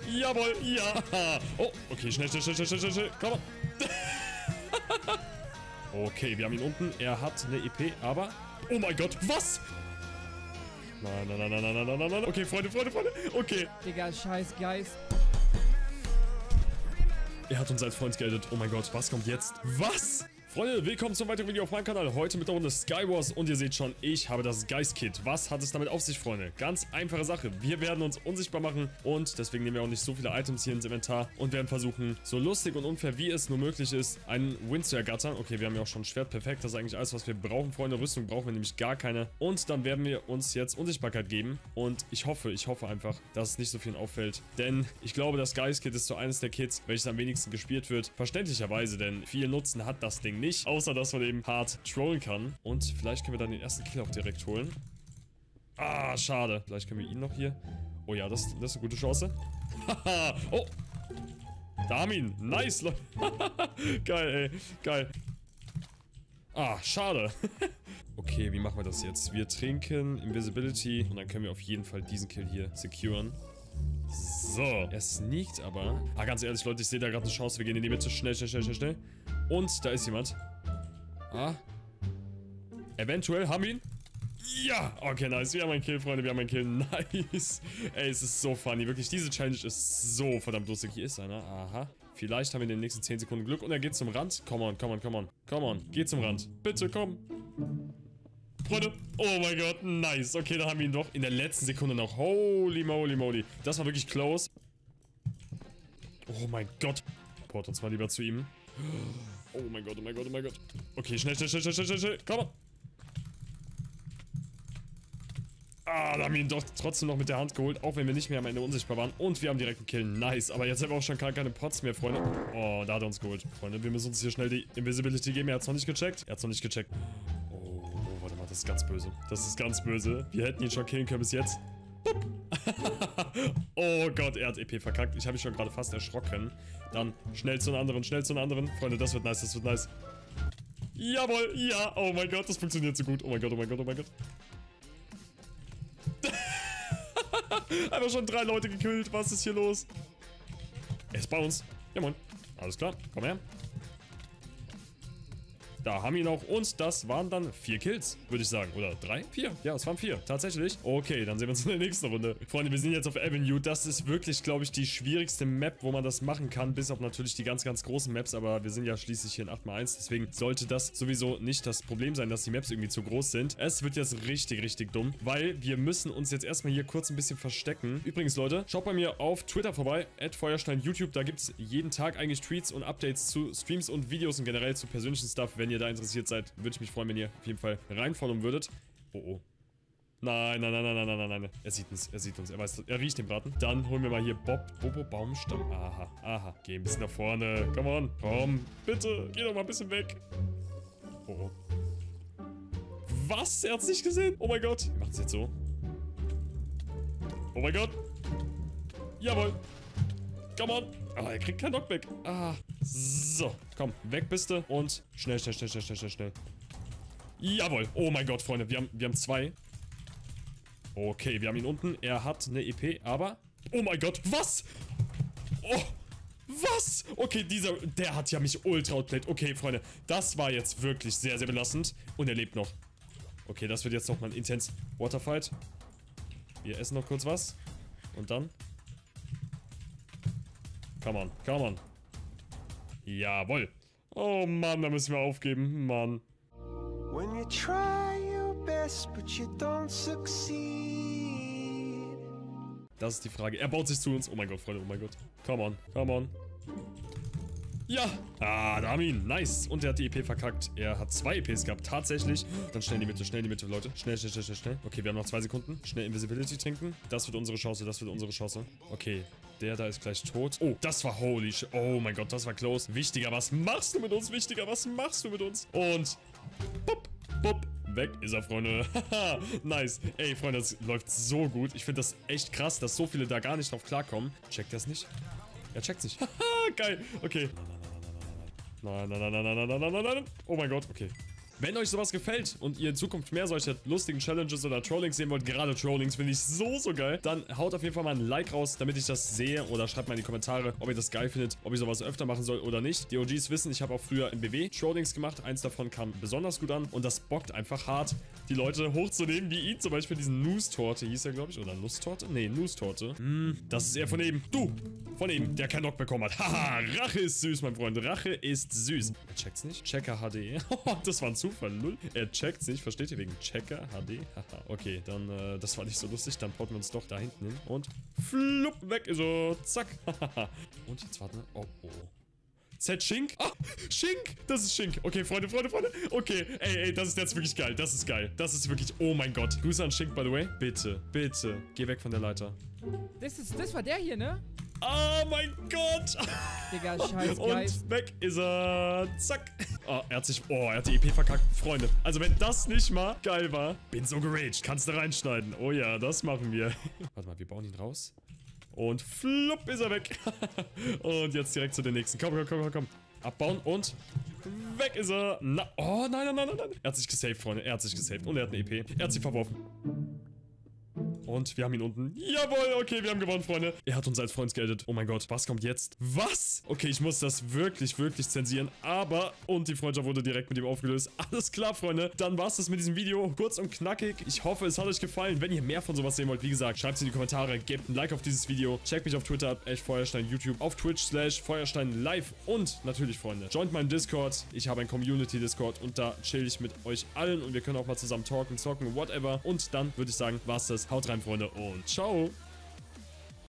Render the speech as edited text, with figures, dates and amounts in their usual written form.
Jawohl, ja. Oh, okay, schnell. Komm on. Okay, wir haben ihn unten. Er hat eine EP, aber... Oh mein Gott, was? Nein. Okay, Freunde. Okay. Digga, scheiß Geist. Er hat uns als Freund geaddet. Oh mein Gott, was kommt jetzt? Was? Freunde, willkommen zum weiteren Video auf meinem Kanal. Heute mit der Runde Skywars und ihr seht schon, ich habe das Geist-Kit. Was hat es damit auf sich, Freunde? Ganz einfache Sache. Wir werden uns unsichtbar machen und deswegen nehmen wir auch nicht so viele Items hier ins Inventar und werden versuchen, so lustig und unfair wie es nur möglich ist, einen Win zu ergattern. Okay, wir haben ja auch schon ein Schwert. Perfekt, das ist eigentlich alles, was wir brauchen, Freunde. Rüstung brauchen wir nämlich gar keine. Und dann werden wir uns jetzt Unsichtbarkeit geben und ich hoffe einfach, dass es nicht so vielen auffällt. Denn ich glaube, das Geist-Kit ist so eines der Kits, welches am wenigsten gespielt wird. Verständlicherweise, denn viel Nutzen hat das Ding nicht, außer dass man eben hart trollen kann. Und vielleicht können wir dann den ersten Kill auch direkt holen. Ah, schade. Vielleicht können wir ihn noch hier... Oh ja, das ist eine gute Chance. Haha. Oh. Da haben wir ihn. Nice, Leute. Geil, ey. Geil. Ah, schade. Okay, wie machen wir das jetzt? Wir trinken Invisibility und dann können wir auf jeden Fall diesen Kill hier securen. So, er sneakt aber. Ah, ganz ehrlich, Leute, ich sehe da gerade eine Chance. Wir gehen in die Mitte. Schnell. Und da ist jemand. Ah. Eventuell haben wir ihn. Ja, okay, nice. Wir haben einen Kill, Freunde. Wir haben einen Kill. Nice. Ey, es ist so funny. Wirklich, diese Challenge ist so verdammt lustig. Hier ist einer. Aha. Vielleicht haben wir in den nächsten 10 Sekunden Glück. Und er geht zum Rand. Come on. Geh zum Rand. Bitte, komm. Freunde, oh mein Gott, nice. Okay, da haben wir ihn doch in der letzten Sekunde noch. Holy moly. Das war wirklich close. Oh mein Gott. Port uns mal lieber zu ihm. Oh mein Gott. Okay, schnell. Komm on. Ah, da haben wir ihn doch trotzdem noch mit der Hand geholt, auch wenn wir nicht mehr am Ende unsichtbar waren. Und wir haben direkt einen Kill. Nice. Aber jetzt haben wir auch schon keine Pots mehr, Freunde. Oh, da hat er uns geholt. Freunde, wir müssen uns hier schnell die Invisibility geben. Er hat es noch nicht gecheckt. Oh, warte mal, das ist ganz böse. Wir hätten ihn schon killen können bis jetzt. Oh Gott, er hat EP verkackt. Ich habe mich schon gerade fast erschrocken. Dann schnell zu einem anderen. Freunde, das wird nice. Jawohl, ja. Oh mein Gott, das funktioniert so gut. Oh mein Gott. Einfach schon 3 Leute gekillt. Was ist hier los? Er ist bei uns. Ja, moin. Alles klar. Komm her. Da haben wir ihn auch. Und das waren dann 4 Kills, würde ich sagen. Oder 3? 4? Ja, es waren 4. Tatsächlich. Okay, dann sehen wir uns in der nächsten Runde. Freunde, wir sind jetzt auf Avenue. Das ist wirklich, glaube ich, die schwierigste Map, wo man das machen kann. Bis auf natürlich die ganz großen Maps. Aber wir sind ja schließlich hier in 8x1. Deswegen sollte das sowieso nicht das Problem sein, dass die Maps irgendwie zu groß sind. Es wird jetzt richtig dumm. Weil wir müssen uns jetzt erstmal hier kurz ein bisschen verstecken. Übrigens, Leute, schaut bei mir auf Twitter vorbei. @feuerstein_youtube. Da gibt es jeden Tag eigentlich Tweets und Updates zu Streams und Videos und generell zu persönlichen Stuff. Wenn ihr da interessiert seid, würde ich mich freuen, wenn ihr auf jeden Fall reinfolgen würdet. Oh. Nein. Er sieht uns. Er weiß, er riecht den Braten. Dann holen wir mal hier Bobo Baumstamm. Aha. Geh ein bisschen nach vorne. Come on. Komm. Bitte. Geh doch mal ein bisschen weg. Oh. Was? Er hat's nicht gesehen? Oh mein Gott. Wir machen es jetzt so. Oh mein Gott. Jawohl. Come on. Ah, er kriegt keinen Knockback. Ah. So. Komm, weg bist du. Und schnell. Jawohl. Oh mein Gott, Freunde. Wir haben 2. Okay, wir haben ihn unten. Er hat eine EP, aber... Oh mein Gott. Was? Oh. Was? Okay, der hat ja mich ultra outplayed. Okay, Freunde. Das war jetzt wirklich sehr belastend. Und er lebt noch. Okay, das wird jetzt noch mal ein intens Waterfight. Wir essen noch kurz was. Und dann... Come on. Jawohl. Oh Mann, da müssen wir aufgeben. Mann. When you try your best, but you don't succeed. Das ist die Frage. Er baut sich zu uns. Oh mein Gott, Freunde. Oh mein Gott. Come on. Ja. Ah, da haben wir ihn. Nice. Und er hat die EP verkackt. Er hat 2 EPs gehabt. Tatsächlich. Dann schnell in die Mitte, Leute. Schnell. Okay, wir haben noch 2 Sekunden. Schnell Invisibility trinken. Das wird unsere Chance. Okay. Der da ist gleich tot. Oh, das war holy shit. Oh mein Gott, das war close. Wichtiger, was machst du mit uns? Und... Bup. Weg ist er, Freunde. Haha, nice. Ey, Freunde, das läuft so gut. Ich finde das echt krass, dass so viele da gar nicht drauf klarkommen. Checkt das nicht? Er checkt sich. Haha, geil. Okay. Nein. Oh mein Gott, okay. Wenn euch sowas gefällt und ihr in Zukunft mehr solche lustigen Challenges oder Trollings sehen wollt, gerade Trollings finde ich so geil, dann haut auf jeden Fall mal ein Like raus, damit ich das sehe, oder schreibt mal in die Kommentare, ob ihr das geil findet, ob ich sowas öfter machen soll oder nicht. Die OGs wissen, ich habe auch früher im BW Trollings gemacht. Eins davon kam besonders gut an und das bockt einfach hart, die Leute hochzunehmen, wie ihn zum Beispiel, diesen Nuss-Torte hieß er, glaube ich, oder Nusstorte? Nee, Nuss-Torte. Das ist er von eben. Du! Von eben, der keinen Knock bekommen hat. Haha, Rache ist süß, mein Freund. Rache ist süß. Er checkt's nicht. Checker HD. Das war ein Zufall. Null. Er checkt's nicht. Versteht ihr? Wegen Checker HD. Haha. Okay, dann, das war nicht so lustig. Dann porten wir uns doch da hinten hin. Und flupp, weg ist er. Zack. Und jetzt warten wir. Oh. Z Schink? Ah, Schink! Das ist Schink. Okay, Freunde. Okay, ey, das ist jetzt wirklich geil. Das ist geil. Das ist wirklich, oh mein Gott. Grüße an Schink, by the way. Bitte. Geh weg von der Leiter. Das war der hier, ne? Oh mein Gott! Digga, scheiß Geist. Und weg ist er. Zack. Oh, er hat die EP verkackt. Freunde, also wenn das nicht mal geil war. Bin so geraged. Kannst du reinschneiden. Oh ja, das machen wir. Warte mal, wir bauen ihn raus. Und flupp ist er weg. Und jetzt direkt zu den nächsten. Komm. Abbauen und weg ist er. Oh, nein. Er hat sich gesaved, Freunde. Er hat sich gesaved. Und er hat eine EP. Er hat sie verworfen. Und wir haben ihn unten. Jawohl, okay, wir haben gewonnen, Freunde. Er hat uns als Freund geaddet. Oh mein Gott, was kommt jetzt? Was? Okay, ich muss das wirklich zensieren. Aber, und die Freundschaft wurde direkt mit ihm aufgelöst. Alles klar, Freunde. Dann war's das mit diesem Video. Kurz und knackig. Ich hoffe, es hat euch gefallen. Wenn ihr mehr von sowas sehen wollt, wie gesagt, schreibt es in die Kommentare. Gebt ein Like auf dieses Video. Checkt mich auf Twitter, @Feuerstein, YouTube, auf Twitch /Feuerstein live. Und natürlich, Freunde, joint meinen Discord. Ich habe einen Community-Discord und da chill ich mit euch allen. Und wir können auch mal zusammen talken, zocken, whatever. Und dann würde ich sagen, war's das. Haut rein, Freunde, und ciao!